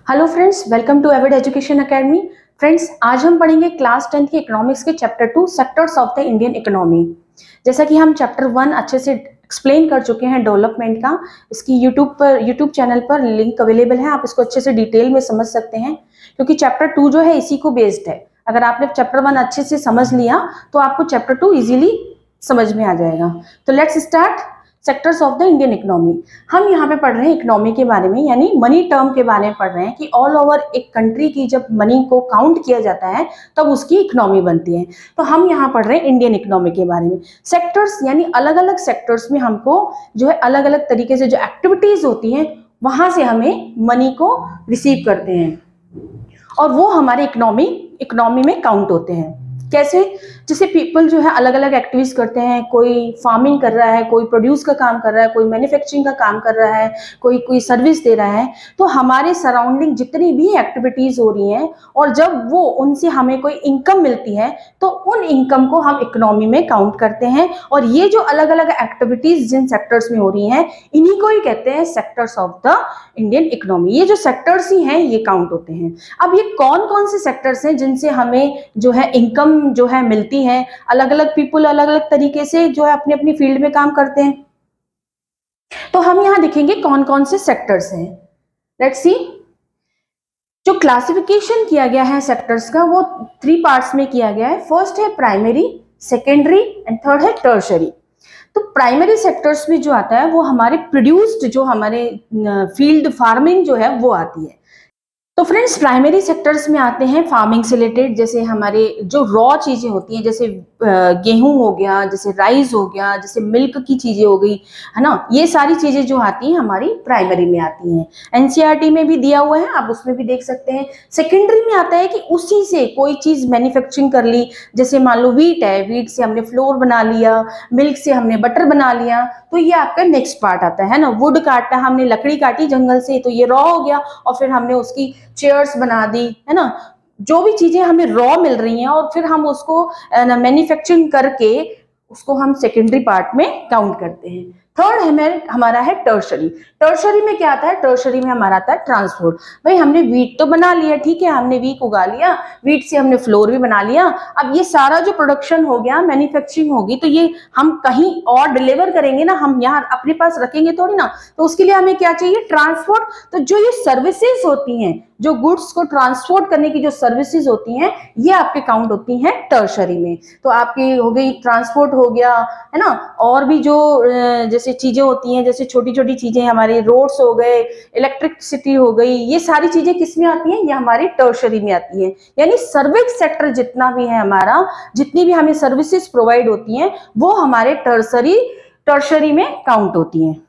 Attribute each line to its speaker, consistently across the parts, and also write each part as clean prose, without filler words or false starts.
Speaker 1: Hello friends, welcome to avid education academy. Friends, आज हम पढ़ेंगे क्लास 10 की इकोनॉमिक्स के chapter 2 sectors of the Indian economy. जैसा कि हम चैप्टर 1 अच्छे से एक्सप्लेन कर चुके हैं डेवलपमेंट का, इसकी यूट्यूब चैनल पर लिंक अवेलेबल है, आप इसको अच्छे से डिटेल में समझ सकते हैं क्योंकि चैप्टर 2 जो है इसी को बेस्ड है। अगर आपने चैप्टर 1 अच्छे से समझ लिया तो आपको चैप्टर 2 इजीली समझ में आ जाएगा। तो let's start sectors of the Indian economy. हम यहाँ पे पढ़ रहे हैं इकोनॉमी के बारे में, यानी मनी टर्म के बारे में पढ़ रहे हैं कि ऑल ओवर एक कंट्री की जब मनी को काउंट किया जाता है तब उसकी इकोनॉमी बनती है। तो हम यहाँ पढ़ रहे हैं इंडियन इकोनॉमी के बारे में। सेक्टर्स यानी अलग अलग सेक्टर्स में हमको जो है अलग अलग तरीके से जो एक्टिविटीज होती हैं वहां से हमें मनी को रिसीव करते हैं और वो हमारे इकोनॉमी में काउंट होते हैं। कैसे? जैसे पीपल जो है अलग अलग एक्टिविटीज करते हैं, कोई फार्मिंग कर रहा है, कोई प्रोड्यूस का काम कर रहा है, कोई मैन्युफैक्चरिंग का काम कर रहा है, कोई सर्विस दे रहा है। तो हमारे सराउंडिंग जितनी भी एक्टिविटीज हो रही हैं और जब वो उनसे हमें कोई इनकम मिलती है तो उन इनकम को हम इकोनॉमी में काउंट करते हैं। और ये जो अलग अलग एक्टिविटीज जिन सेक्टर्स में हो रही हैं इन्हीं को ही कहते हैं sectors of the Indian economy. ये जो सेक्टर्स ही हैं ये काउंट होते हैं। अब ये कौन कौन से सेक्टर्स हैं जिनसे हमें जो है इनकम जो है मिलती है? अलग अलग पीपल अलग अलग तरीके से जो है अपनी अपनी फील्ड में काम करते हैं। तो हम यहां देखेंगे कौन कौन से सेक्टर्स हैं। Let's see. जो क्लासिफिकेशन किया गया है सेक्टर्स का वो 3 पार्ट्स में किया गया है। फर्स्ट है प्राइमरी, सेकेंडरी एंड थर्ड है टर्शरी। तो प्राइमरी सेक्टर्स में जो आता है वो हमारे प्रोड्यूस्ड जो हमारे फील्ड फार्मिंग जो है वो आती है। तो फ्रेंड्स, प्राइमरी सेक्टर्स में आते हैं फार्मिंग से रिलेटेड, जैसे हमारे जो रॉ चीजें होती हैं, जैसे गेहूं हो गया, जैसे राइस हो गया, जैसे मिल्क की चीजें हो गई, है ना। ये सारी चीजें जो आती हैं हमारी प्राइमरी में आती हैं। एनसीईआरटी में भी दिया हुआ है, आप उसमें भी देख सकते हैं। सेकेंडरी में आता है कि उसी से कोई चीज मैन्युफैक्चरिंग कर ली, जैसे मान लो व्हीट है, व्हीट से हमने फ्लोर बना लिया, मिल्क से हमने बटर बना लिया, तो ये आपका नेक्स्ट पार्ट आता है ना। वुड काटा, हमने लकड़ी काटी जंगल से, तो ये रॉ हो गया और फिर हमने उसकी चेयर्स बना दी, है ना। जो भी चीजें हमें रॉ मिल रही हैं और फिर हम उसको मैन्युफैक्चरिंग करके उसको हम सेकेंडरी पार्ट में काउंट करते हैं। थर्ड हमारा है टर्शरी। टर्शरी में क्या आता है? टर्शरी में हमारा आता है ट्रांसपोर्ट। भाई हमने व्हीट तो बना लिया, ठीक है, हमने व्हीट उगा लिया, व्हीट से हमने फ्लोर भी बना लिया। अब ये सारा जो प्रोडक्शन हो गया, मैन्युफैक्चरिंग होगी, तो ये हम कहीं और डिलीवर करेंगे ना, हम यहाँ अपने पास रखेंगे थोड़ी ना। तो उसके लिए हमें क्या चाहिए? ट्रांसपोर्ट। तो जो ये सर्विसेज होती हैं, जो गुड्स को ट्रांसपोर्ट करने की जो सर्विसेज होती हैं, ये आपके काउंट होती हैं टर्शरी में। तो आपकी हो गई ट्रांसपोर्ट हो गया, है ना। और भी जो जैसे चीजें होती हैं, जैसे छोटी छोटी चीजें हमारे रोड्स हो गए, इलेक्ट्रिसिटी हो गई, ये सारी चीजें किस में आती हैं? ये हमारी टर्शरी में आती हैं। यानी सर्विस सेक्टर जितना भी है हमारा, जितनी भी हमें सर्विसेज प्रोवाइड होती हैं वो हमारे टर्शरी में काउंट होती हैं।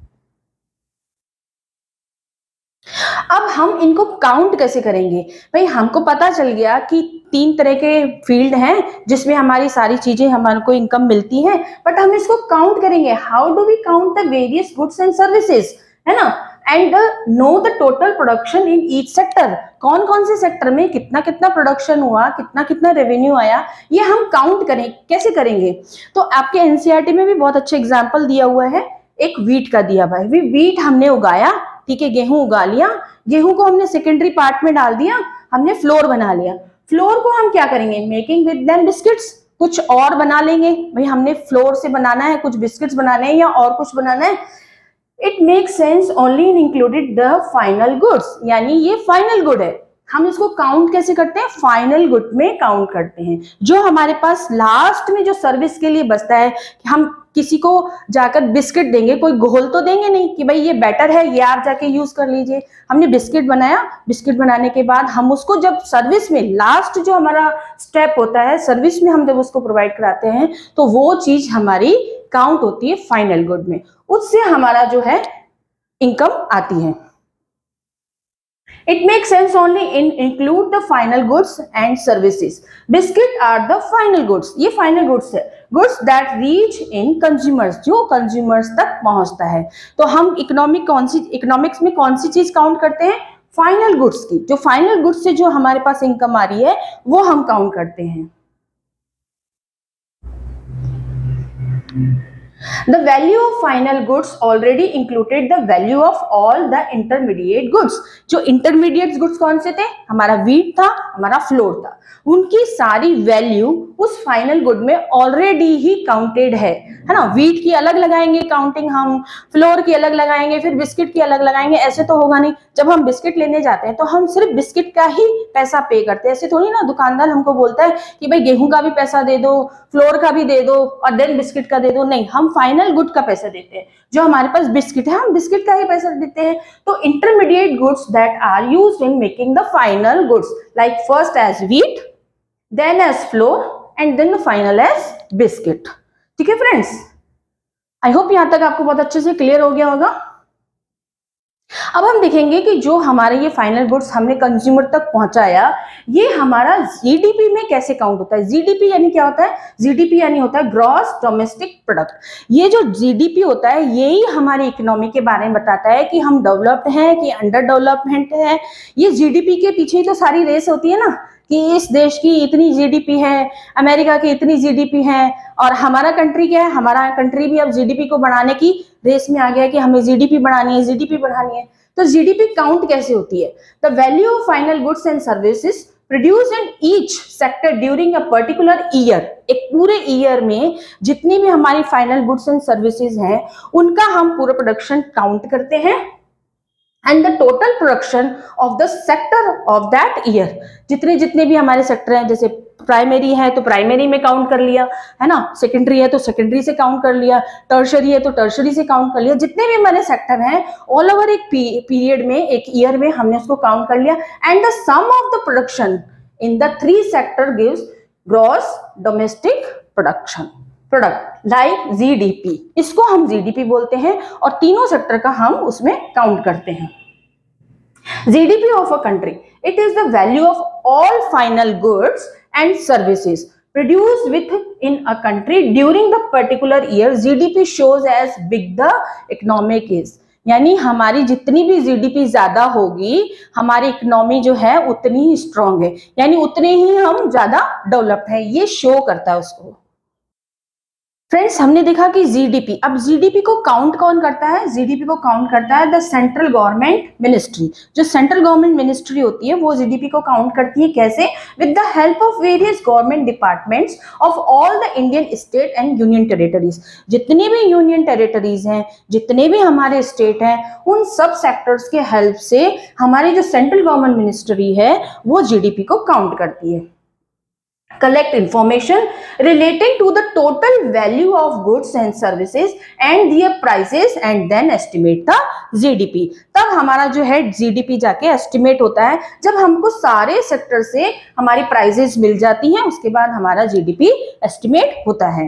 Speaker 1: अब हम इनको काउंट कैसे करेंगे? भाई हमको पता चल गया कि 3 तरह के फील्ड हैं जिसमें हमारी सारी चीजें हमारे को इनकम मिलती है, बट हम इसको काउंट करेंगे। How do we count the various goods and services, है ना, and know the total production in each sector. कौन कौन से सेक्टर में कितना कितना प्रोडक्शन हुआ, कितना कितना रेवेन्यू आया, ये हम काउंट करें। कैसे करेंगे? तो आपके एनसीईआरटी में भी बहुत अच्छा एग्जाम्पल दिया हुआ है, एक व्हीट का दिया। भाई व्हीट हमने उगाया, ठीक है, गेहूं उगा लिया, गेहूं को हमने सेकेंडरी पार्ट में डाल दिया, हमने फ्लोर बना लिया। फ्लोर को हम क्या करेंगे? मेकिंग विद देम बिस्किट्स, कुछ और बना लेंगे। भाई हमने फ्लोर से बनाना है, कुछ बिस्किट्स बनाने हैं या और कुछ बनाना है। It makes sense only in included the final goods, यानी ये फाइनल गुड है। हम इसको काउंट कैसे करते हैं? फाइनल गुड में काउंट करते हैं। जो हमारे पास लास्ट में जो सर्विस के लिए बचता है, हम किसी को जाकर बिस्किट देंगे, कोई घोल तो देंगे नहीं कि भाई ये बेटर है, ये आप जाके यूज कर लीजिए। हमने बिस्किट बनाया, बिस्किट बनाने के बाद हम उसको जब सर्विस में, लास्ट जो हमारा स्टेप होता है सर्विस में, हम जब उसको प्रोवाइड कराते हैं तो वो चीज हमारी काउंट होती है फाइनल गुड में। उससे हमारा जो है इनकम आती है। It makes sense only in include the final goods and services. Biscuit are the final goods. ये final goods है, goods that reach in consumers, जो consumers तक पहुंचता है। तो हम इकोनॉमिक्स में कौन सी चीज काउंट करते हैं? फाइनल गुड्स की। जो फाइनल गुड्स से जो हमारे पास इनकम आ रही है वो हम काउंट करते हैं। The value of final goods already included the value of all the intermediate goods. जो intermediate goods कौन से थे? हमारा wheat था, हमारा flour था, उनकी सारी वैल्यू उस फाइनल गुड में ऑलरेडी ही काउंटेड है ना। व्हीट की अलग लगाएंगे काउंटिंग, हम फ्लोर की अलग लगाएंगे, फिर बिस्किट की अलग लगाएंगे, ऐसे तो होगा नहीं। जब हम बिस्किट लेने जाते हैं तो हम सिर्फ बिस्किट का ही पैसा पे करते हैं, ऐसे थोड़ी ना दुकानदार हमको बोलता है कि भाई गेहूं का भी पैसा दे दो, फ्लोर का भी दे दो और देन बिस्किट का दे दो। नहीं, हम फाइनल गुड का पैसा देते हैं। जो हमारे पास बिस्किट है हम बिस्किट का ही पैसा देते हैं। तो intermediate goods that are used in making the final goods, like first as wheat, then as flour and then the final as biscuit। ठीक है फ्रेंड्स, आई होप यहां तक आपको बहुत अच्छे से क्लियर हो गया होगा। अब हम देखेंगे कि जो हमारे ये फाइनल गुड्स हमने कंज्यूमर तक पहुंचाया, ये हमारा जीडीपी में कैसे काउंट होता है। जीडीपी यानी क्या होता है? जीडीपी यानी होता है ग्रॉस डोमेस्टिक प्रोडक्ट। ये जो जीडीपी होता है यही हमारी इकोनॉमी के बारे में बताता है कि हम डेवलप्ड हैं कि अंडर डेवलपमेंट है। ये जीडीपी के पीछे ही तो सारी रेस होती है ना, कि इस देश की इतनी जीडीपी है, अमेरिका की इतनी जीडीपी है, और हमारा कंट्री क्या है? हमारा कंट्री भी अब जीडीपी को बढ़ाने की रेस में आ गया है कि हमें जीडीपी बढ़ानी है, जीडीपी बढ़ानी है। तो जीडीपी काउंट कैसे होती है? The value of final goods and services produced in each sector during a particular year. एक पूरे ईयर में जितनी भी हमारी फाइनल गुड्स एंड सर्विसेज हैं उनका हम पूरा प्रोडक्शन काउंट करते हैं, and the total production of the sector of that year. जितने जितने भी हमारे सेक्टर हैं, जैसे प्राइमरी है तो प्राइमरी में काउंट कर लिया है ना, सेकेंडरी है तो सेकेंडरी से काउंट कर लिया, टर्शरी है तो टर्शरी से काउंट कर लिया। जितने भी हमारे सेक्टर हैं ऑल ओवर एक पीरियड में, एक ईयर में हमने उसको काउंट कर लिया, and the sum of the production in the three sector gives gross domestic product like GDP. इसको हम जीडीपी बोलते हैं और तीनों सेक्टर का हम उसमें काउंट करते हैं। GDP of a country, it is the value of all final goods and services produced within a country during the particular year। GDP shows as big the economic is। यानी हमारी जितनी भी GDP ज्यादा होगी हमारी economy जो है उतनी ही स्ट्रांग है, यानी उतने ही हम ज्यादा डेवलप्ड है, ये शो करता है उसको। फ्रेंड्स, हमने देखा कि जीडीपी, अब जीडीपी को काउंट कौन करता है? जीडीपी को काउंट करता है द सेंट्रल गवर्नमेंट मिनिस्ट्री। जो सेंट्रल गवर्नमेंट मिनिस्ट्री होती है वो जीडीपी को काउंट करती है। कैसे? With the help of various government departments of all the Indian state and union territories. जितने भी यूनियन टेरिटरीज हैं, जितने भी हमारे स्टेट हैं, उन सब सेक्टर्स के हेल्प से हमारी जो सेंट्रल गवर्नमेंट मिनिस्ट्री है वो जीडीपी को काउंट करती है। Collect information relating to the total value of goods and services and their prices and then estimate the GDP। तब हमारा जो है GDP जाके एस्टिमेट होता है। जब हमको सारे सेक्टर से हमारी प्राइसेस मिल जाती हैं उसके बाद हमारा GDP एस्टिमेट होता है।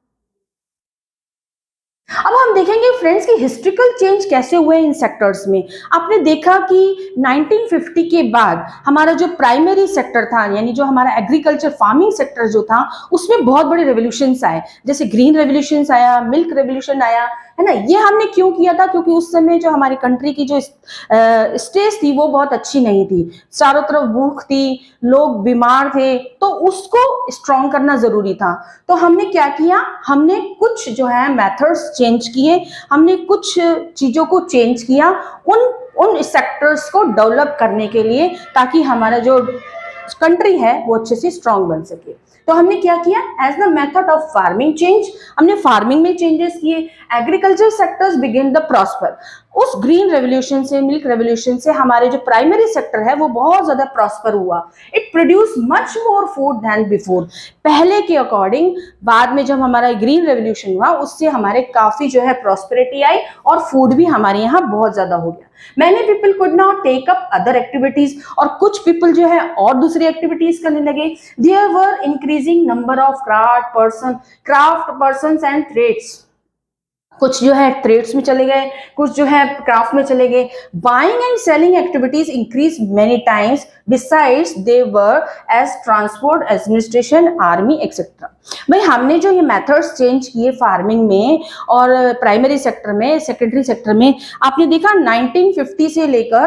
Speaker 1: अब हम देखेंगे फ्रेंड्स कि हिस्ट्रिकल चेंज कैसे हुए इन सेक्टर्स में। आपने देखा कि 1950 के बाद हमारा जो प्राइमरी सेक्टर था, यानी जो हमारा एग्रीकल्चर फार्मिंग सेक्टर जो था, उसमें बहुत बड़े रेवोल्यूशंस आए, जैसे ग्रीन रेवोल्यूशंस आया, मिल्क रेवोल्यूशन आया, है ना। ये हमने क्यों किया था? क्योंकि उस समय जो हमारी कंट्री की जो स्टेज थी वो बहुत अच्छी नहीं थी, चारों तरफ भूख थी, लोग बीमार थे, तो उसको स्ट्रॉन्ग करना जरूरी था। तो हमने क्या किया? हमने कुछ जो है मेथड्स चेंज किए, हमने कुछ चीजों को चेंज किया उन सेक्टर्स को डेवलप करने के लिए, ताकि हमारा जो कंट्री है वो अच्छे से स्ट्रॉन्ग बन सके। तो हमने क्या किया? As the method of farming change, हमने फार्मिंग में चेंजेस किए। Agriculture sectors begin the prosper. उस ग्रीन रेवोल्यूशन से, मिल्क रेवोल्यूशन से हमारे जो प्राइमरी सेक्टर है वो बहुत ज्यादा प्रॉस्पर हुआ। It produce much more food than before. पहले के अकॉर्डिंग बाद में जब हमारा ग्रीन रेवोल्यूशन हुआ उससे हमारे काफी जो है प्रॉस्पेरिटी आई और फूड भी हमारे यहाँ बहुत ज्यादा हो गया। Many people could not take up other activities, और कुछ पीपल जो है और दूसरी एक्टिविटीज करने लगे। There were increasing number of craft persons and trades. कुछ जो है ट्रेड्स में चले गए, कुछ जो है क्राफ्ट में चले गए। Buying and selling activities increase many times, besides they were as transport, administration, army etcetera. भाई हमने जो ये मेथड्स चेंज किए फार्मिंग में और प्राइमरी सेक्टर में, सेकेंडरी सेक्टर में, आपने देखा 1950 से लेकर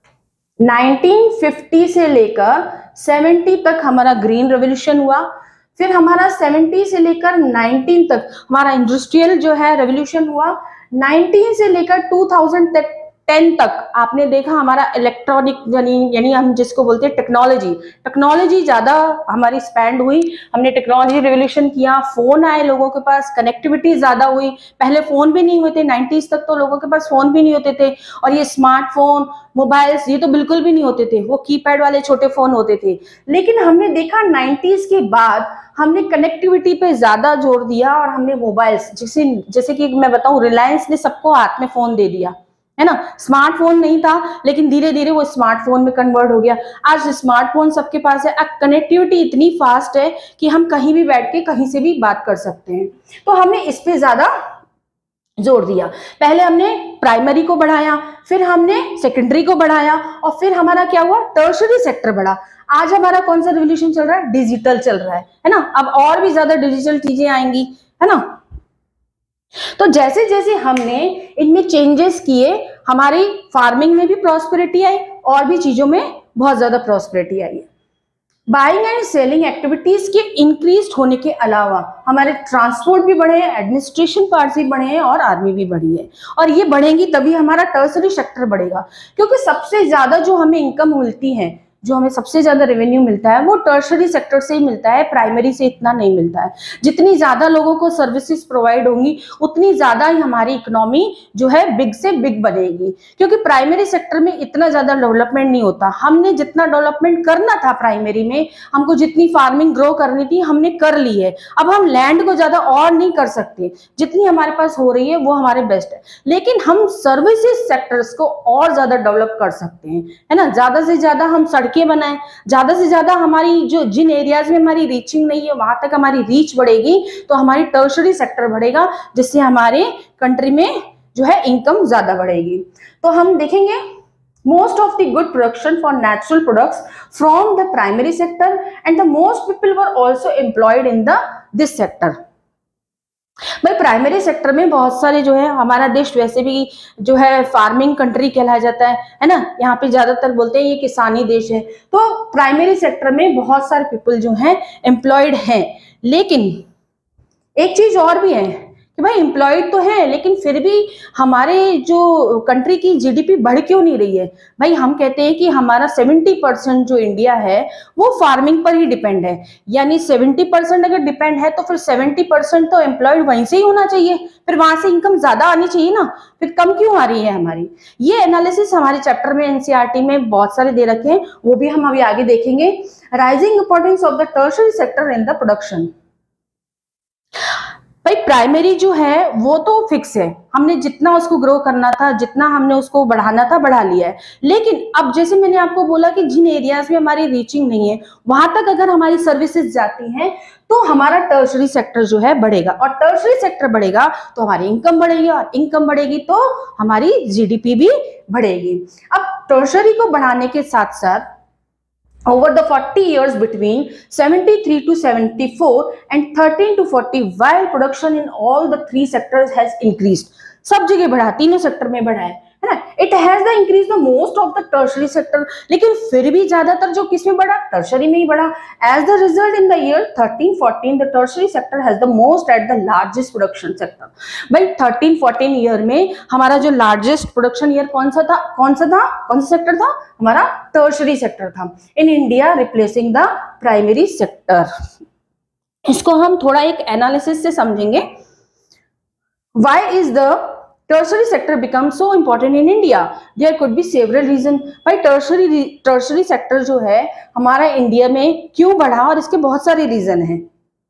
Speaker 1: 70 तक हमारा ग्रीन रेवोल्यूशन हुआ। फिर हमारा 70 से लेकर 19 तक हमारा इंडस्ट्रियल जो है रेवोल्यूशन हुआ। 19 से लेकर 2010 तक आपने देखा हमारा इलेक्ट्रॉनिक यानी हम जिसको बोलते हैं टेक्नोलॉजी ज्यादा हमारी स्पेंड हुई। हमने टेक्नोलॉजी रेवोल्यूशन किया, फोन आए लोगों के पास, कनेक्टिविटी ज्यादा हुई। पहले फोन भी नहीं होते, 90s तक तो लोगों के पास फोन भी नहीं होते थे, और ये स्मार्टफोन मोबाइल्स ये तो बिल्कुल भी नहीं होते थे, वो कीपैड वाले छोटे फोन होते थे। लेकिन हमने देखा 90s के बाद हमने कनेक्टिविटी पे ज्यादा जोर दिया, और हमने मोबाइल्स जैसे कि मैं बताऊं, रिलायंस ने सबको हाथ में फोन दे दिया, है ना। स्मार्टफोन नहीं था, लेकिन धीरे धीरे वो स्मार्टफोन में कन्वर्ट हो गया। आज स्मार्टफोन सबके पास है। अब कनेक्टिविटी इतनी फास्ट है कि हम कहीं भी बैठ के कहीं से भी बात कर सकते हैं। तो हमने इस पे ज्यादा जोर दिया। पहले हमने प्राइमरी को बढ़ाया, फिर हमने सेकेंडरी को बढ़ाया, और फिर हमारा क्या हुआ, टर्शरी सेक्टर बढ़ा। आज हमारा कौन सा रिवोल्यूशन चल रहा है, डिजिटल चल रहा है ना। अब और भी ज्यादा डिजिटल चीजें आएंगी, है ना। तो जैसे जैसे हमने इनमें चेंजेस किए, हमारी फार्मिंग में भी प्रॉस्पेरिटी आई, और भी चीजों में बहुत ज्यादा प्रॉस्पेरिटी आई है। बाइंग एंड सेलिंग एक्टिविटीज के इंक्रीज होने के अलावा हमारे ट्रांसपोर्ट भी बढ़े हैं, एडमिनिस्ट्रेशन पार्ट भी बढ़े हैं, और आर्मी भी बढ़ी है। और ये बढ़ेंगी तभी हमारा टर्सरी सेक्टर बढ़ेगा, क्योंकि सबसे ज्यादा जो हमें इनकम मिलती है, जो हमें सबसे ज्यादा रेवेन्यू मिलता है, वो टर्शरी सेक्टर से ही मिलता है, प्राइमरी से इतना नहीं मिलता है। जितनी ज्यादा लोगों को सर्विसेज प्रोवाइड होंगी, उतनी ज्यादा ही हमारी इकोनॉमी जो है बिग से बिग बनेगी, क्योंकि प्राइमरी सेक्टर में इतना ज्यादा डेवलपमेंट नहीं होता। हमने जितना डेवलपमेंट करना था प्राइमरी में, हमको जितनी फार्मिंग ग्रो करनी थी, हमने कर ली है। अब हम लैंड को ज्यादा और नहीं कर सकते, जितनी हमारे पास हो रही है वो हमारे बेस्ट है। लेकिन हम सर्विसेज सेक्टर्स को और ज्यादा डेवलप कर सकते हैं, है ना। ज्यादा से ज्यादा हम सड़कें बनाएं, ज्यादा से ज्यादा हमारी जिन एरियाज में हमारी रीचिंग नहीं है वहां तक हमारी रीच बढ़ेगी, तो हमारी टर्शरी सेक्टर बढ़ेगा, जिससे हमारे कंट्री में जो है इनकम ज्यादा बढ़ेगी। तो हम देखेंगे most of the good production for natural products from the primary sector, and the most people were also employed in this sector। भाई प्राइमरी सेक्टर में बहुत सारे जो है, हमारा देश वैसे भी जो है फार्मिंग कंट्री कहलाया जाता है ना। यहाँ पे ज्यादातर बोलते हैं ये किसानी देश है। तो प्राइमरी सेक्टर में बहुत सारे पीपल जो हैं एम्प्लॉयड हैं। लेकिन एक चीज और भी है कि भाई एम्प्लॉयड तो है, लेकिन फिर भी हमारे जो कंट्री की जीडीपी बढ़ क्यों नहीं रही है। भाई हम कहते हैं कि हमारा 70% जो इंडिया है वो फार्मिंग पर ही डिपेंड है, यानी 70% अगर डिपेंड है तो फिर 70% तो एम्प्लॉयड वहीं से ही होना चाहिए, फिर वहां से इनकम ज्यादा आनी चाहिए ना, फिर कम क्यों आ रही है हमारी। ये एनालिसिस हमारे चैप्टर में एनसीईआरटी में बहुत सारे दे रखे हैं, वो भी हम अभी आगे देखेंगे। Rising importance of the tertiary sector in the production. भाई प्राइमरी जो है वो तो फिक्स है, हमने जितना उसको ग्रो करना था, जितना हमने उसको बढ़ाना था बढ़ा लिया है। लेकिन अब जैसे मैंने आपको बोला कि जिन एरियाज में हमारी रीचिंग नहीं है वहां तक अगर हमारी सर्विसेज जाती हैं तो हमारा टर्शरी सेक्टर जो है बढ़ेगा, और टर्शरी सेक्टर बढ़ेगा तो हमारी इनकम बढ़ेगी, और इनकम बढ़ेगी तो हमारी जीडीपी भी बढ़ेगी। अब टर्शरी को बढ़ाने के साथ साथ over the 40 years between 73 to 74 and 13 to 40, while production in all the three sectors has increased, सब जगह बढ़ा, तीनों सेक्टर में बढ़ा है ना। It has the increase the most of the tertiary sector, लेकिन फिर भी ज्यादातर जो किसमें बढ़ा, टर्शरी में ही बढ़ा। As the result in the year 13-14 the tertiary sector has the most at the largest production sector. भाई 13-14 ईयर में हमारा जो लार्जेस्ट प्रोडक्शन ईयर कौन सा सेक्टर था, हमारा टर्शरी सेक्टर था in India, replacing the primary sector. इसको हम थोड़ा एक एनालिसिस से समझेंगे। Why is the tertiary sector become so important in India? There could be several reasons. भाई tertiary sector जो है हमारा इंडिया में क्यों बढ़ा, और इसके बहुत सारे रीजन हैं।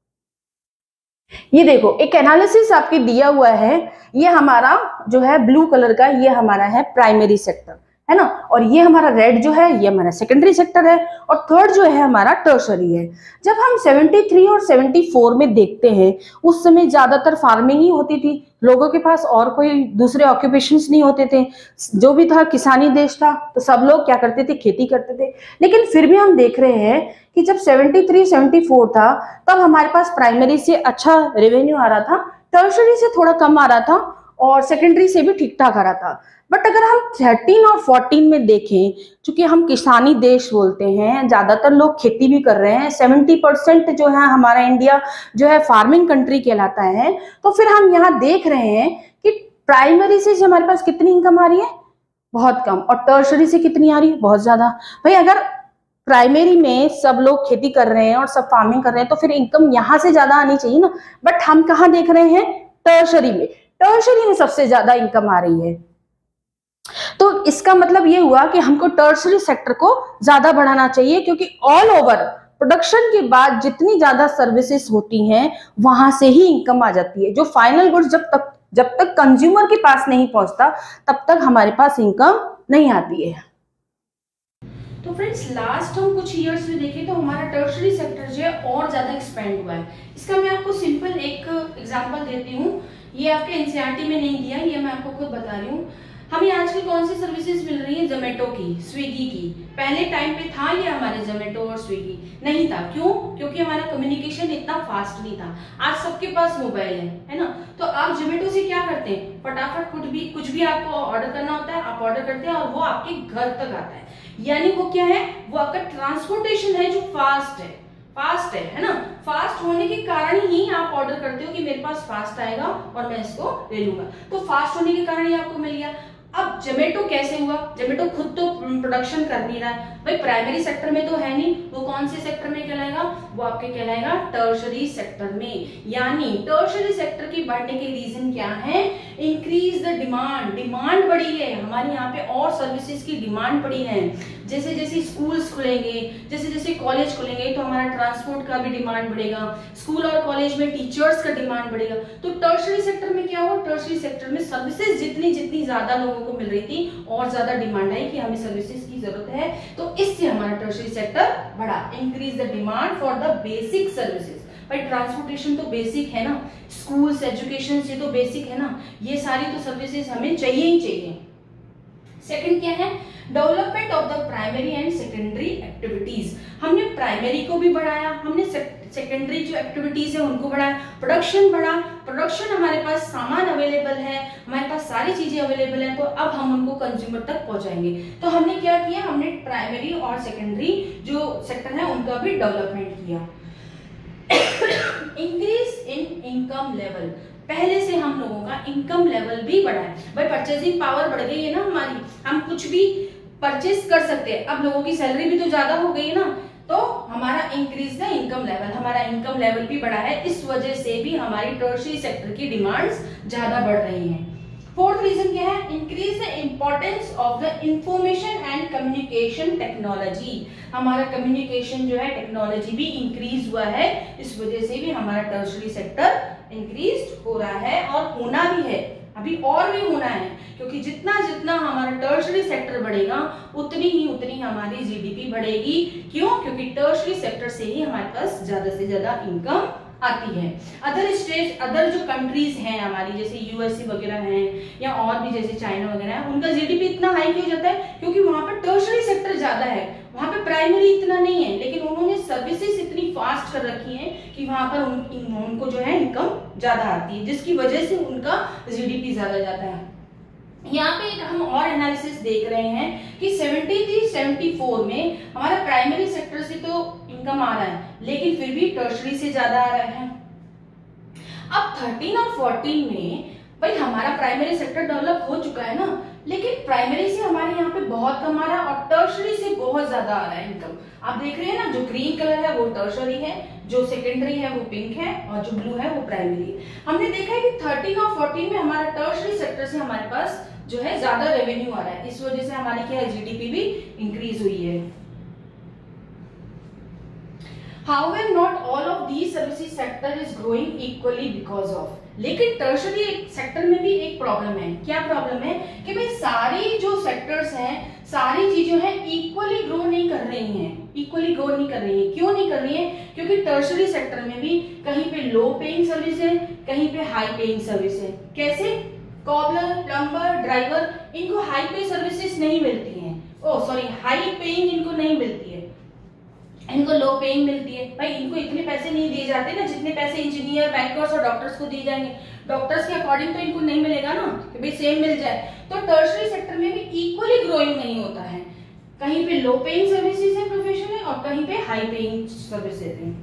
Speaker 1: ये देखो एक एनालिसिस आपके दिया हुआ है, ये हमारा जो है ब्लू कलर का, ये हमारा है प्राइमरी सेक्टर, है ना, और ये हमारा रेड जो है ये हमारा सेकेंडरी सेक्टर है, और थर्ड जो है हमारा टर्शरी है। जब हम 73 और 74 में देखते हैं, उस समय ज्यादातर फार्मिंग ही होती थी, लोगों के पास और कोई दूसरे ऑक्यूपेशंस नहीं होते थे, जो भी था किसानी देश था, तो सब लोग क्या करते थे, खेती करते थे। लेकिन फिर भी हम देख रहे हैं कि जब 73-74 था तब हमारे पास प्राइमरी से अच्छा रेवेन्यू आ रहा था, टर्शरी से थोड़ा कम आ रहा था, और सेकेंडरी से भी ठीक ठाक आ रहा था। बट अगर हम 13 और 14 में देखें, चूंकि हम किसानी देश बोलते हैं, ज्यादातर लोग खेती भी कर रहे हैं, 70% जो है हमारा इंडिया जो है फार्मिंग कंट्री कहलाता है, तो फिर हम यहाँ देख रहे हैं कि प्राइमरी से हमारे पास कितनी इनकम आ रही है, बहुत कम, और टर्शरी से कितनी आ रही है, बहुत ज्यादा। भाई अगर प्राइमरी में सब लोग खेती कर रहे हैं और सब फार्मिंग कर रहे हैं तो फिर इनकम यहां से ज्यादा आनी चाहिए ना, बट हम कहाँ देख रहे हैं, टर्शरी में। टर्शरी में सबसे ज्यादा इनकम आ रही है। तो इसका मतलब ये हुआ कि हमको टर्शरी सेक्टर को ज्यादा बढ़ाना चाहिए, क्योंकि ऑल ओवर प्रोडक्शन के बाद जितनी ज्यादा सर्विसेज होती हैं वहां से ही इनकम आ जाती है। जो फाइनल गुड्स जब तक कंज्यूमर के पास नहीं पहुंचता तब तक हमारे पास इनकम नहीं आती है। तो फ्रेंड्स लास्ट हम कुछ ईयर्स में देखें तो हमारा टर्शरी सेक्टर जो है और ज्यादा एक्सपेंड हुआ है। इसका मैं आपको सिंपल एक एग्जांपल देती हूँ, ये आपके एनसीईआरटी में नहीं दिया, ये मैं आपको खुद बता रही हूँ। हमें आजकल कौन सी सर्विसेज मिल रही है, जोमेटो की, स्विगी की। पहले टाइम पे था ये हमारे जोमेटो और स्विगी नहीं था, क्यों? क्योंकि हमारा कम्युनिकेशन इतना फास्ट नहीं था। आज सबके पास मोबाइल है ना, तो आप जोमेटो से क्या करते हैं, फटाफट कुछ भी आपको ऑर्डर करना होता है, आप ऑर्डर करते हैं और वो आपके घर तक आता है। यानी वो क्या है, वो आपका ट्रांसपोर्टेशन है जो फास्ट है ना। फास्ट होने के कारण ही आप ऑर्डर करते हो कि मेरे पास फास्ट आएगा और मैं इसको ले लूंगा, तो फास्ट होने के कारण ही आपको मिल गया। अब जोमेटो कैसे हुआ, जोमेटो खुद तो प्रोडक्शन कर नहीं रहा है, भाई प्राइमरी सेक्टर में तो है नहीं, वो कौन से सेक्टर में कहलाएगा, वो आपके कहलाएगा टर्शरी सेक्टर में। यानी टर्शरी सेक्टर की बढ़ने के रीजन क्या है, इंक्रीज द डिमांड बढ़ी है हमारे यहाँ पे, और सर्विसेज की डिमांड बढ़ी है। जैसे जैसे स्कूल्स खुलेंगे, जैसे जैसे कॉलेज खुलेंगे तो हमारा ट्रांसपोर्ट का भी डिमांड बढ़ेगा, स्कूल और कॉलेज में टीचर्स का डिमांड बढ़ेगा। तो टर्शरी सेक्टर में क्या हुआ, टर्शरी सेक्टर में सर्विसेज जितनी ज्यादा लोगों को मिल रही थी और ज्यादा डिमांड आई कि हमें सर्विसेज की जरूरत है, तो इससे हमारा टर्शरी सेक्टर बढ़ा। Increase the demand for the basic services. भाई ट्रांसपोर्टेशन तो बेसिक है ना, स्कूल्स एजुकेशन से तो बेसिक है ना, ये सारी तो सर्विसेज हमें चाहिए ही चाहिए। सेकंड क्या है, development of the primary and secondary activities. हमने प्राइमरी को भी बढ़ाया, हमने सेकेंडरी जो एक्टिविटीज है उनको बढ़ाया, प्रोडक्शन बढ़ा, प्रोडक्शन हमारे पास सामान अवेलेबल है, हमारे पास सारी चीजें अवेलेबल है, तो अब हम उनको कंज्यूमर तक पहुंचाएंगे। तो हमने क्या किया, हमने प्राइमरी और सेकेंडरी जो सेक्टर है उनका भी डेवलपमेंट किया। इंक्रीज इन इनकम लेवल, पहले से हम लोगों का इनकम लेवल भी बढ़ा है। भाई परचेजिंग पावर बढ़ गई है ना हमारी, हम कुछ भी परचेज कर सकते हैं, अब लोगों की सैलरी भी तो ज्यादा हो गई है ना, तो हमारा इंक्रीज द इनकम लेवल, हमारा इनकम लेवल भी बढ़ा है। इस वजह से भी हमारी टर्शरी सेक्टर की डिमांड्स ज्यादा बढ़ रही हैं। फोर्थ रीजन क्या है, increase the importance of the information and communication technology. हमारा कम्युनिकेशन जो है टेक्नोलॉजी भी इंक्रीज हुआ है, इस वजह से भी हमारा टर्शरी सेक्टर इंक्रीज हो रहा है और होना भी है, अभी और भी होना है, क्योंकि जितना जितना हमारा टर्शरी सेक्टर बढ़ेगा उतनी हमारी जीडीपी बढ़ेगी। क्यों? क्योंकि टर्शरी सेक्टर से ही हमारे पास ज्यादा से ज्यादा इनकम आती है। अदर जो कंट्रीज हैं हमारी, जैसे यूएसए वगैरह हैं या और भी जैसे चाइना वगैरह है, उनका जीडीपी इतना हाई क्यों जाता है, क्योंकि वहां पर टर्शरी सेक्टर ज्यादा है, वहां पे प्राइमरी इतना नहीं है, लेकिन उन्होंने सर्विसेज इतनी फास्ट कर रखी हैं कि वहां पर उनको जो है इनकम ज्यादा आती है, जिसकी वजह से उनका जीडीपी ज्यादा जाता है। यहाँ पे हम और एनालिसिस देख रहे हैं कि 73-74 में हमारा प्राइमरी सेक्टर से तो इनकम आ रहा है, लेकिन फिर भी टर्शरी से ज्यादा आ रहा है। अब 13 और 14 में भाई हमारा प्राइमरी सेक्टर डेवलप हो चुका है ना, लेकिन प्राइमरी से हमारे यहाँ पे बहुत कम आ रहा है और टर्शरी से बहुत ज्यादा आ रहा है इनकम। आप देख रहे हैं ना, जो ग्रीन कलर है वो टर्शरी है, जो सेकेंडरी है वो पिंक है और जो ब्लू है वो प्राइमरी है। हमने देखा है कि 13 और 14 में हमारा टर्शरी सेक्टर से हमारे पास जो है ज्यादा रेवेन्यू आ रहा है, इस वजह से हमारी क्या है, जीडीपी भी इंक्रीज हुई है। However, not all of these services sector is growing equally because of, लेकिन टर्शरी सेक्टर में भी एक प्रॉब्लम है। क्या प्रॉब्लम है कि भाई सारी जो सेक्टर्स हैं, सारी चीजें हैं इक्वली ग्रो नहीं कर रही हैं, इक्वली ग्रो नहीं कर रही है। क्यों नहीं कर रही है? क्योंकि टर्शरी सेक्टर में भी कहीं पे लो पेइंग सर्विस है, कहीं पे हाई पेइंग सर्विस है। कैसे? कॉबलर, प्लम्बर, ड्राइवर, इनको हाई पे सर्विसेज नहीं मिलती हैं, हाई पेइंग इनको नहीं मिलती है। इनको लो पेइंग मिलती है। भाई इनको इतने पैसे नहीं दिए जाते ना जितने पैसे इंजीनियर, बैंकर्स और डॉक्टर्स को दिए जाएंगे। डॉक्टर्स के अकॉर्डिंग तो इनको नहीं मिलेगा ना कि भाई सेम मिल जाए। तो टर्शरी सेक्टर में भी इक्वली ग्रोइंग नहीं होता है। कहीं पे लो पेइंग सर्विसेज है, प्रोफेशन है, और कहीं पे हाई पेइंग सर्विसेज है।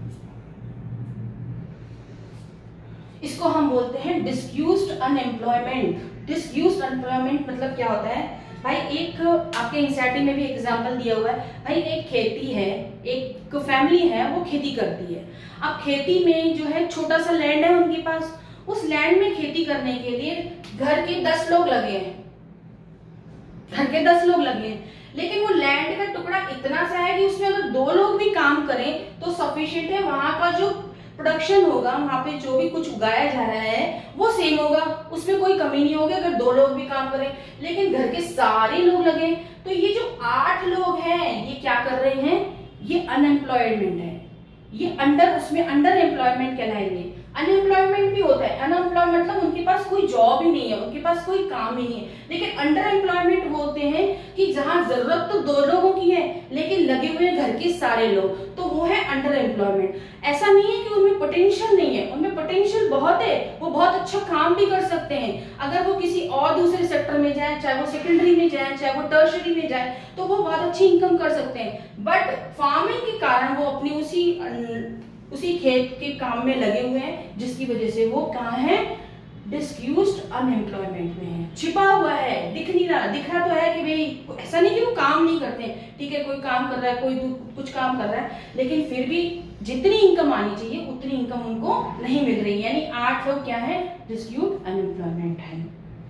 Speaker 1: इसको हम बोलते हैं डिस्यूज्ड अनएम्प्लॉयमेंट। डिस्यूज्ड अनएम्प्लॉयमेंट मतलब क्या होता है भाई, एक आपके एनसीईआरटी में भी एग्जांपल दिया हुआ है। भाई एक खेती है, एक फैमिली है, वो खेती करती है। अब खेती में जो है छोटा सा लैंड है उनके पास, उस लैंड में खेती करने के लिए घर के 10 लोग लगे हैं, घर के 10 लोग लगे हैं। लेकिन वो लैंड का टुकड़ा इतना सा है कि उसमें अगर 2 लोग भी काम करें तो सफिशिएंट है। वहां का जो प्रोडक्शन होगा, वहां पे जो भी कुछ उगाया जा रहा है वो सेम होगा, उसमें कोई कमी नहीं होगी अगर 2 लोग भी काम करें। लेकिन घर के सारे लोग लगे, तो ये जो 8 लोग हैं ये क्या कर रहे हैं, ये अनएम्प्लॉयमेंट है, ये उसमें अंडर एम्प्लॉयमेंट कहलाएंगे। अनएम्प्लॉयमेंट भी होता है, अनएम्प्लॉयमेंट मतलब उनके पास कोई जॉब ही नहीं है, उनके पास कोई काम ही नहीं है। लेकिन अंडर एम्प्लॉयमेंट होते हैं कि जहां जरूरत तो 2 लोगों की है लेकिन लगे हुए घर के सारे लोग, तो वो है अंडर एम्प्लॉयमेंट। ऐसा नहीं है कि उनमें पोटेंशियल नहीं है, उनमें पोटेंशियल बहुत है, वो बहुत अच्छा काम भी कर सकते हैं। अगर वो किसी और दूसरे सेक्टर में जाए, चाहे वो सेकेंडरी में जाए, चाहे वो टर्शरी में जाए, तो वो बहुत अच्छी इनकम कर सकते हैं। बट फार्मिंग के कारण वो अपनी उसी खेत के काम में लगे हुए हैं, जिसकी वजह से वो कहाँ है, डिस्यूज्ड अनएम्प्लॉयमेंट में है, छिपा हुआ है, दिख नहीं रहा। दिख रहा तो है कि भाई ऐसा नहीं कि वो काम नहीं करते हैं, ठीक है, कोई काम कर रहा है, कोई कुछ काम कर रहा है, लेकिन फिर भी जितनी इनकम आनी चाहिए उतनी इनकम उनको नहीं मिल रही। यानी 8 लोग क्या है, डिस्यूज्ड अनएम्प्लॉयमेंट है।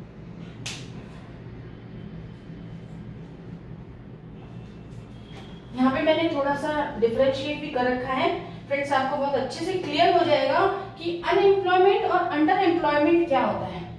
Speaker 1: यहाँ पे मैंने थोड़ा सा डिफरेंशिएट भी कर रखा है फ्रेंड्स, आपको बहुत अच्छे से क्लियर हो जाएगा कि अनएम्प्लॉयमेंट और अंडर एम्प्लॉयमेंट क्या होता है।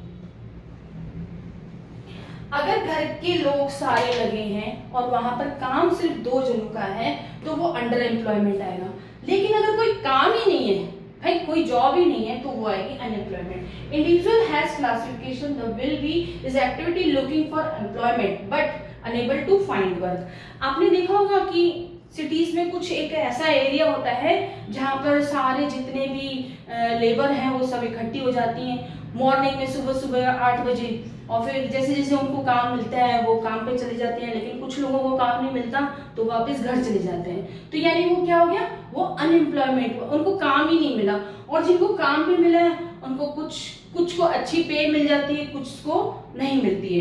Speaker 1: अगर घर के लोग सारे लगे हैं और वहां पर काम सिर्फ 2 जनों का है तो वो अंडर एम्प्लॉयमेंट आएगा। लेकिन अगर कोई काम ही नहीं है, भाई कोई जॉब ही नहीं है, तो वो आएगी unemployment. Individual has classification the will be is activity looking for employment but unable to find work. आपने देखा होगा कि सिटीज में कुछ एक ऐसा एरिया होता है जहां पर सारे जितने भी लेबर हैं वो सब इकट्ठी हो जाती हैं मॉर्निंग में, सुबह 8 बजे, और फिर जैसे जैसे उनको काम मिलता है वो काम पे चले जाते हैं। लेकिन कुछ लोगों को काम नहीं मिलता तो वापस घर चले जाते हैं। तो यानी वो क्या हो गया, वो अनएम्प्लॉयमेंट, उनको काम ही नहीं मिला। और जिनको काम भी मिला है उनको कुछ को अच्छी पे मिल जाती है, कुछ को नहीं मिलती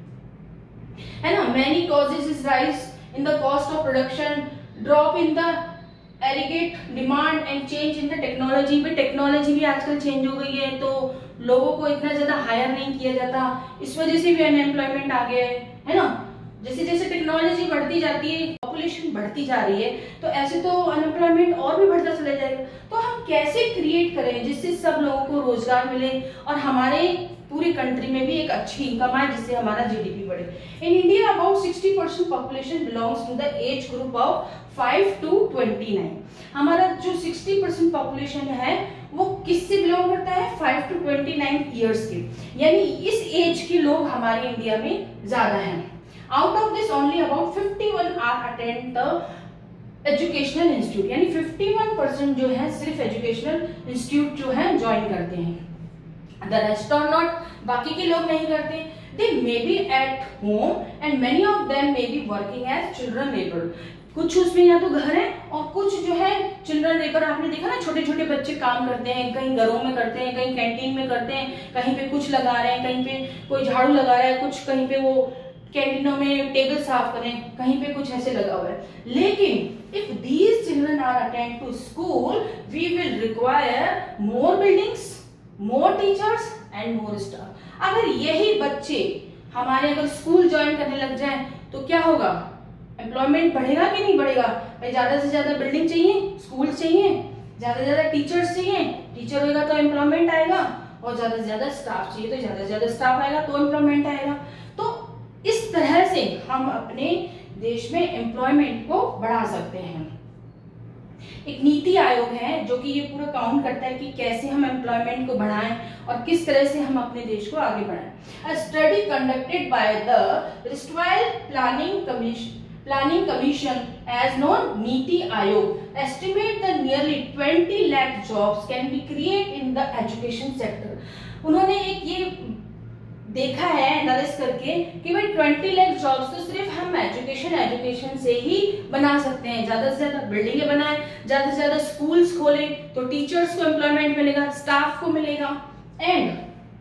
Speaker 1: है ना। Many causes is rise in the cost of production, drop in the aggregate demand and change in the technology। भी टेक्नोलॉजी भी आजकल चेंज हो गई है तो लोगों को इतना ज्यादा हायर नहीं किया जाता, इस वजह से भी अनएम्प्लॉयमेंट आ गया है ना। जैसे जैसे टेक्नोलॉजी बढ़ती जाती है, पॉपुलेशन बढ़ती जा रही है, तो ऐसे तो अनएम्प्लॉयमेंट और भी बढ़ता चला जाएगा। तो हम कैसे क्रिएट करें जिससे सब लोगों को रोजगार मिले और हमारे पूरी कंट्री में भी एक अच्छी इनकम आए, जिससे हमारा जीडीपी बढ़े। In India about 60% population belongs to the age group of 5 to 29। हमारा जो 60% पॉपुलेशन है वो किससे बिलोंग करता है, 5 to 29 ईयर्स के, यानी इस एज के लोग हमारे इंडिया में ज्यादा हैं। Out of this only about 51 are attend the educational institute, यानी 51% जो है सिर्फ एजुकेशनल इंस्टीट्यूट जो है ज्वाइन करते हैं। The rest are not, बाकी के लोग नहीं करते। They may be at home and many of them may be working as children labor। कुछ उसमें या तो घर है और कुछ जो है चिल्ड्रन लेबर। आपने देखा ना, छोटे छोटे बच्चे काम करते हैं, कहीं घरों में करते हैं, कहीं कैंटीन में करते हैं, कहीं पे कुछ लगा रहे हैं, कहीं पे कोई झाड़ू लगा रहा है, कुछ कहीं पे वो कैंटीनों में टेबल साफ करें, कहीं पे कुछ ऐसे लगा हुआ है। लेकिन if these children are attend to school, we will require more buildings, more teachers and more staff। अगर यही बच्चे हमारे अगर स्कूल ज्वाइन करने लग जाएं तो क्या होगा, एम्प्लॉयमेंट बढ़ेगा कि नहीं बढ़ेगा। भाई ज्यादा से ज्यादा बिल्डिंग चाहिए, स्कूल चाहिए, ज्यादा से ज्यादा टीचर्स चाहिए, टीचर होगा तो एम्प्लॉयमेंट आएगा, और ज्यादा से ज्यादा स्टाफ चाहिए तो ज्यादा से ज्यादा स्टाफ आएगा तो एम्प्लॉयमेंट आएगा। तो इस तरह से हम अपने देश में एम्प्लॉयमेंट को बढ़ा सकते हैं। एक नीति आयोग है जो कि ये पूरा काउंट करता है कि कैसे हम एम्प्लॉयमेंट को बढ़ाएं और किस तरह से हम अपने देश को आगे बढ़ाएं। A study conducted by the erstwhile planning Planning Commission, as known Niti Aayog, estimate that nearly 20 lakh jobs can be created in the education sector. उन्होंने एक ये देखा है एनालिसिस करके कि भाई 20 लाख जॉब्स तो सिर्फ हम एजुकेशन से ही बना सकते हैं। ज्यादा से ज्यादा बिल्डिंगें बनाएं, ज्यादा से ज्यादा स्कूल्स खोलें तो टीचर्स को एम्प्लॉयमेंट मिलेगा, स्टाफ को मिलेगा। And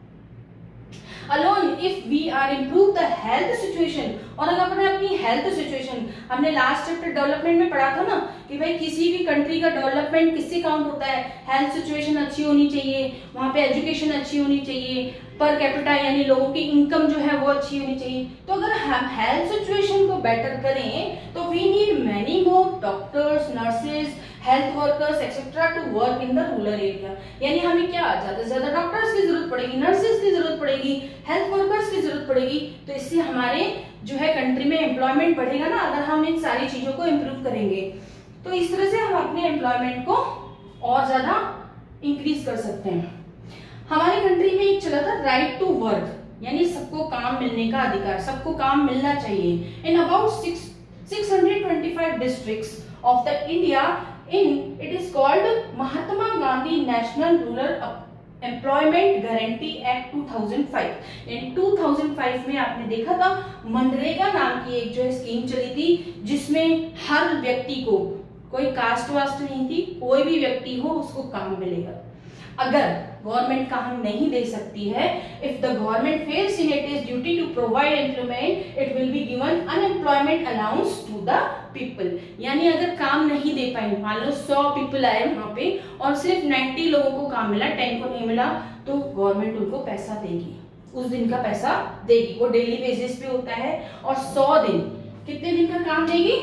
Speaker 1: alone if we are improve the health situation, और अगर अपने अपनी हेल्थ सिचुएशन, हमने लास्ट चैप्टर डेवलपमेंट में पढ़ा था ना कि भाई किसी भी कंट्री का डेवलपमेंट किससे काउंट होता है, हेल्थ सिचुएशन अच्छी होनी चाहिए, वहां पे एजुकेशन अच्छी होनी चाहिए, पर कैपिटा यानी लोगों की इनकम जो है वो अच्छी होनी चाहिए। तो अगर हम हेल्थ सिचुएशन को बेटर करें तो we need many more doctors, nurses, health workers etcetera to work in the rural area. यानी हमें क्या ज्यादा से ज्यादा डॉक्टर्स की जरूरत पड़ेगी, नर्सेज की जरूरत पड़ेगी, हेल्थ वर्कर्स की जरूरत पड़ेगी। तो इससे हमारे जो है कंट्री में एम्प्लॉयमेंट बढ़ेगा ना, अगर हम इन सारी चीजों को इम्प्रूव करेंगे तो इस तरह से हम अपने एम्प्लॉयमेंट को और ज्यादा इंक्रीज कर सकते हैं। हमारी कंट्री में एक चला था राइट टू वर्क, यानी सबको काम मिलने का अधिकार, सबको काम मिलना चाहिए। In about 625 districts of the India it is called Mahatma Gandhi national rural employment guarantee act 2005। In 2005 में आपने देखा था मनरेगा नाम की एक जो स्कीम चली थी, जिसमें हर व्यक्ति को, कोई कास्ट वास्ट नहीं थी, कोई भी व्यक्ति हो उसको काम मिलेगा। अगर गवर्नमेंट काम नहीं दे सकती है, if the government fails in it duty to provide employment, it will be given unemployment allowance to the people. यानी अगर काम नहीं दे पाए, मान लो 100 पीपल आए वहां पे और सिर्फ 90 लोगों को काम मिला, 10 को नहीं मिला, तो गवर्नमेंट उनको पैसा देगी, उस दिन का पैसा देगी। वो डेली बेसिस पे होता है। और 100 दिन, कितने दिन का काम देगी?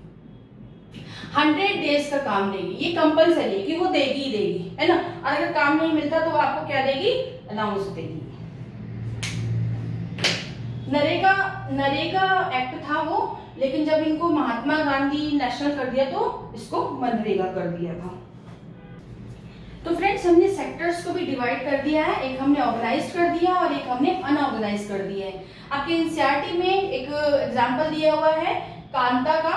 Speaker 1: 100 डेज का काम देगी। ये कंपलसरी है कि वो देगी ही देगी, है ना। और अगर काम नहीं मिलता तो वो आपको क्या देगी? अलाउंस देगी। नरेगा एक्ट था वो, लेकिन जब इनको महात्मा गांधी नेशनल कर दिया तो इसको मनरेगा कर दिया था। तो फ्रेंड्स, हमने सेक्टर्स को भी डिवाइड कर दिया है, एक हमने ऑर्गेनाइज्ड कर दिया और एक हमने अनऑर्गेनाइज्ड कर दिया है। आपके एनसीईआरटी में एक एग्जांपल दिया हुआ है कांता का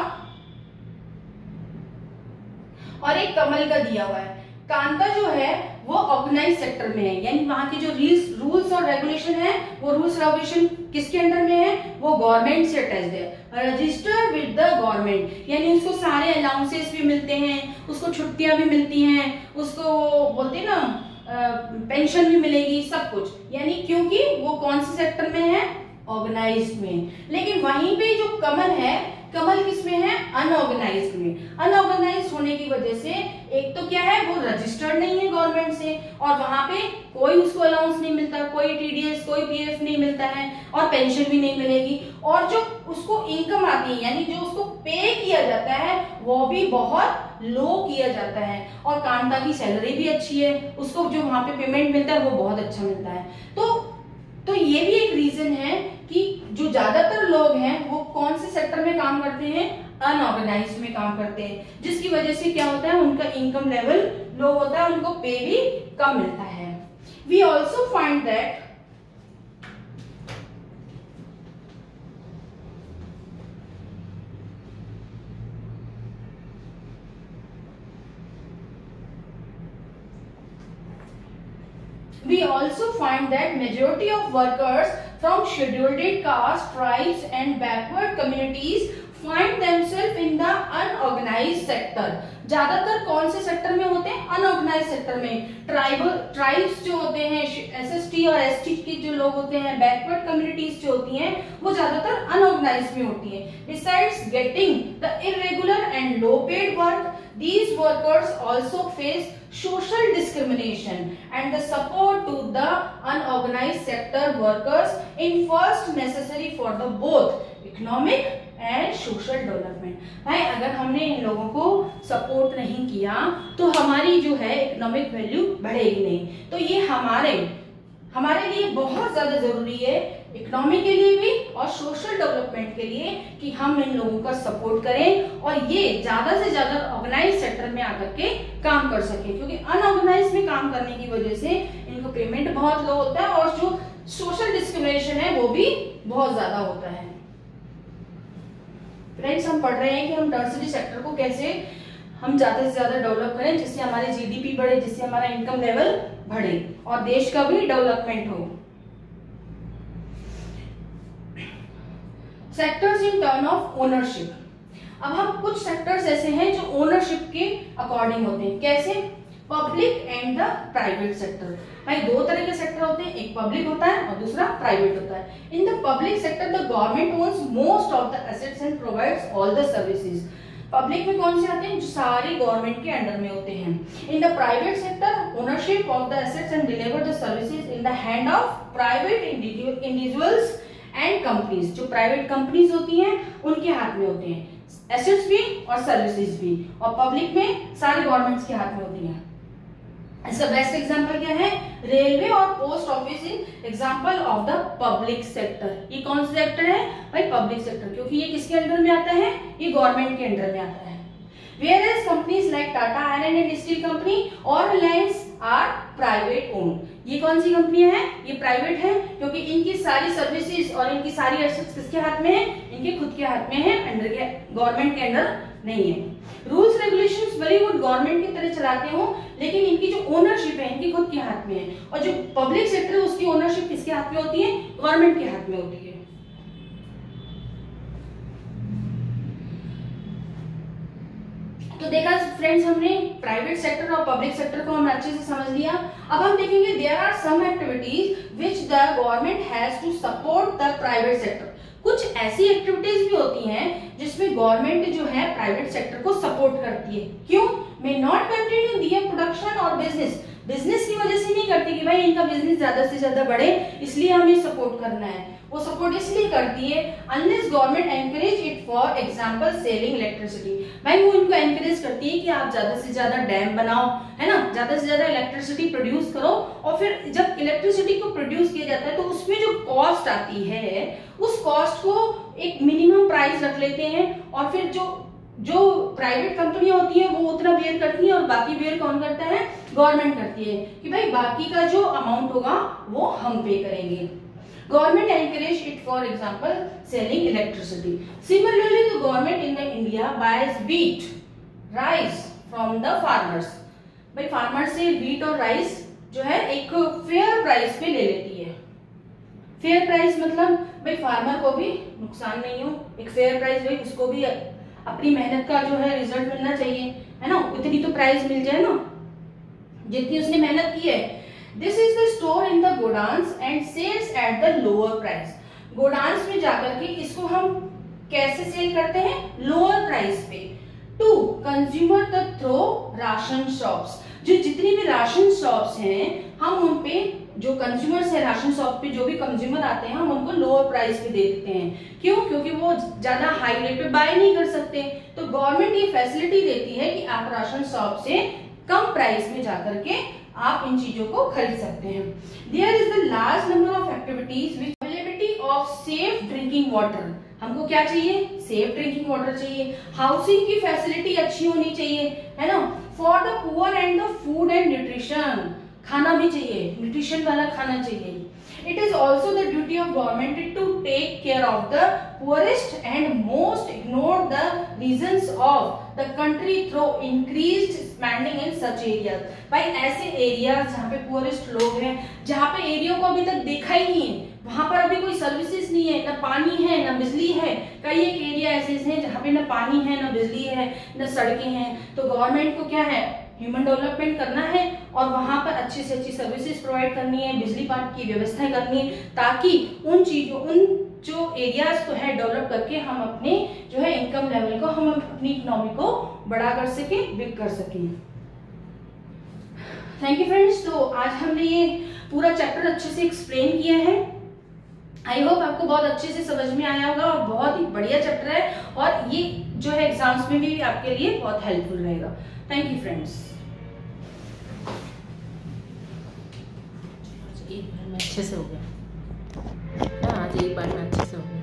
Speaker 1: और एक कमल का दिया हुआ है। कांता जो है वो ऑर्गेनाइज सेक्टर में है, यानी वहां की जो रूल्स और रेगुलेशन है, वो रूल्स रेगुलेशन किसके अंडर में है? वो गवर्नमेंट से अटैच्ड है, रजिस्टर्ड विद द गवर्नमेंट। यानी उसको सारे अलाउंसेस भी मिलते हैं, उसको छुट्टियां भी मिलती हैं, उसको बोलते हैं ना पेंशन भी मिलेगी, सब कुछ। यानी क्योंकि वो कौन से सेक्टर में है? ऑर्गेनाइज्ड में। लेकिन वहीं पे जो कमल है, कमल किस में है? अनऑर्गेनाइज्ड में। अनऑर्गेनाइज्ड होने की वजह से एक तो क्या है, वो रजिस्टर्ड नहीं है गवर्नमेंट से, और वहां पे कोई उसको अलाउंस नहीं मिलता, कोई टीडीएस, कोई पीएफ नहीं मिलता है, और पेंशन भी नहीं मिलेगी। और जो उसको इनकम आती है, यानी जो उसको पे किया जाता है, वो भी बहुत लो किया जाता है। और कांता की सैलरी भी अच्छी है, उसको जो वहां पे पेमेंट मिलता है वो बहुत अच्छा मिलता है। तो ये भी एक रीजन है कि जो ज्यादातर लोग हैं वो कौन से सेक्टर में काम करते हैं? अनऑर्गेनाइज्ड में काम करते हैं, जिसकी वजह से क्या होता है, उनका इनकम लेवल लो होता है, उनको पे भी कम मिलता है। We also find that majority of workers from scheduled caste, tribes and backward communities find themselves in the unorganized sector। ज्यादातर कौन से सेक्टर में होते हैं? अनऑर्गेनाइज सेक्टर में। ट्राइब्स जो होते हैं, एसएसटी और एसटी के जो लोग होते हैं, बैकवर्ड कम्युनिटीज जो होती हैं, वो ज्यादातर अनऑर्गेनाइज में होती हैं। Besides getting the irregular and low paid work, these workers also face social discrimination and the support to the unorganized sector workers in first necessary for the both economic and social development। भाई, अगर हमने इन लोगों को support नहीं किया तो हमारी जो है इकोनॉमिक वैल्यू बढ़ेगी नहीं। तो ये हमारे लिए बहुत ज्यादा जरूरी है, इकोनॉमी के लिए भी और सोशल डेवलपमेंट के लिए, कि हम इन लोगों का सपोर्ट करें और ये ज्यादा से ज्यादा ऑर्गेनाइज सेक्टर में आकर के काम कर सके। क्योंकि अनऑर्गेनाइज में काम करने की वजह से इनको पेमेंट बहुत लो होता है और जो सोशल डिस्क्रिमिनेशन है वो भी बहुत ज्यादा होता है। फ्रेंड्स हम पढ़ रहे हैं कि हम टर्शियरी सेक्टर को कैसे हम ज्यादा से ज्यादा डेवलप करें, जिससे हमारे जीडीपी बढ़े, जिससे हमारा इनकम लेवल बढ़े और देश का भी डेवलपमेंट हो। Sectors in term of ownership. अब हम कुछ सेक्टर्स ऐसे हैं जो ओनरशिप के अकॉर्डिंग होते हैं। कैसे? Public and the private sector. भाई दो तरह के सेक्टर होते हैं, एक पब्लिक होता है और दूसरा प्राइवेट होता है। In the public sector the government owns most of the assets and provides all the services. Public में कौन से आते हैं? जो सारी गवर्नमेंट के अंडर में होते हैं। In the private sector ownership of the assets and deliver the services in the hand of private individuals and companies. जो प्राइवेट कंपनीज होती हैं उनके हाथ में होते हैं एसेट्स भी और सर्विसेज भी, और पब्लिक में सारी गवर्नमेंट्स के हाथ में होती हैं। इसका बेस्ट एग्जांपल क्या है? रेलवे और post office in example of the public sector. ये कौन सा सेक्टर है? भाई पब्लिक सेक्टर, क्योंकि ये किसके अंडर में आता है? ये गवर्नमेंट के अंडर में आता है। Whereas companies like Tata Iron and Steel Company और Reliance are private owned। ये कौन सी कंपनियां हैं? ये प्राइवेट है, क्योंकि इनकी सारी सर्विसेज और इनकी सारी एसेट्स किसके हाथ में है? इनके खुद के हाथ में है, अंडर के गवर्नमेंट के अंडर नहीं है। रूल्स रेगुलेशंस बॉलीवुड गवर्नमेंट की तरह चलाते हो, लेकिन इनकी जो ओनरशिप है इनकी खुद के हाथ में है, और जो पब्लिक सेक्टर है उसकी ओनरशिप किसके हाथ में होती है? गवर्नमेंट के हाथ में होती है। तो देखा फ्रेंड्स, हमने प्राइवेट सेक्टर और पब्लिक सेक्टर को हम अच्छे से समझ लिया। अब हम देखेंगे there are some activities which the government has to support the private sector. कुछ ऐसी एक्टिविटीज भी होती हैं जिसमें गवर्नमेंट जो है प्राइवेट सेक्टर को सपोर्ट करती है। क्यों? May not continue their production और बिजनेस की वजह से नहीं करती कि भाई इनका बिजनेस ज्यादा से ज्यादा बढ़े इसलिए हमें सपोर्ट करना है। वो सपोर्ट इसलिए करती है unless government encourage it, for example selling electricity. भाई वो इनको एनकरेज करती है कि आप ज्यादा से ज्यादा डैम बनाओ, है ना, ज्यादा से ज्यादा इलेक्ट्रिसिटी प्रोड्यूस करो, और फिर जब इलेक्ट्रिसिटी को प्रोड्यूस किया जाता है तो उसमें जो कॉस्ट आती है उस कॉस्ट को एक मिनिमम प्राइस रख लेते हैं, और फिर जो प्राइवेट कंपनियां होती हैं वो उतना बेयर करती हैं और बाकी बेयर कौन करता है? गवर्नमेंट करती है कि भाई बाकी का जो अमाउंट होगा वो हम पे करेंगे। Government encourage it, for example, selling electricity. Similarly, the government in the India buys wheat, rice from the farmers. भाई फार्मर से व्हीट और राइस जो है एक फेयर प्राइस पे ले लेती है। फेयर प्राइस मतलब भाई फार्मर को भी नुकसान नहीं हो, एक फेयर प्राइस, भाई उसको भी अपनी मेहनत का जो है रिजल्ट मिलना चाहिए, है ना, उतनी तो प्राइस मिल जाए ना जितनी उसने मेहनत की है। This is the store in the godowns and sales at the lower price. Godowns में जाकर के इसको हम कैसे सेल करते हैं? लोअर प्राइस पे। To consumer the through ration shops. जो जितनी भी राशन शॉप्स हैं हम उन पे, जो कंज्यूमर्स है राशन शॉप पे जो भी कंज्यूमर आते हैं हम उनको लोअर प्राइस पे दे देते हैं। क्यों? क्योंकि वो ज्यादा हाई रेट पे बाय नहीं कर सकते, तो गवर्नमेंट ये फैसिलिटी देती है कि आप राशन शॉप से कम प्राइस में जाकर के आप इन चीजों को खरीद सकते हैं। There is the large number of activities which availability of safe drinking water. हमको क्या चाहिए? सेफ ड्रिंकिंग वाटर चाहिए। हाउसिंग की फैसिलिटी अच्छी होनी चाहिए, है ना। For the poor and the food and nutrition, खाना भी चाहिए, न्यूट्रिशन वाला खाना चाहिए। It is also the duty of government to take care of the poorest and most ignored the regions of the country through increased spending in such areas। भाई ऐसे areas जहाँ पे पुअरेस्ट लोग हैं, जहाँ पे एरिया को अभी तक देखा ही नहीं है, वहां पर अभी कोई सर्विसेज नहीं है, न पानी है न बिजली है। कई एक एरिया ऐसे हैं जहाँ पे न पानी है न बिजली है न सड़कें हैं। तो गवर्नमेंट को क्या है? ह्यूमन डेवलपमेंट करना है और वहां पर अच्छी से अच्छी सर्विसेज प्रोवाइड करनी है, बिजली पानी की व्यवस्था करनी है, ताकि उन जो एरियाज को है डेवलप करके हम अपने जो है इनकम लेवल को, हम अपनी इकोनॉमी को बड़ा कर सके, बिग कर सके। Thank you friends. तो आज हमने ये पूरा चैप्टर अच्छे से एक्सप्लेन किया है। आई होप आपको बहुत अच्छे से समझ में आया होगा और बहुत ही बढ़िया चैप्टर है, और ये जो है एग्जाम्स में भी आपके लिए बहुत हेल्पफुल रहेगा। Thank you friends.
Speaker 2: एक बार में अच्छे से हो गया, आज एक बार में अच्छे से हो गया।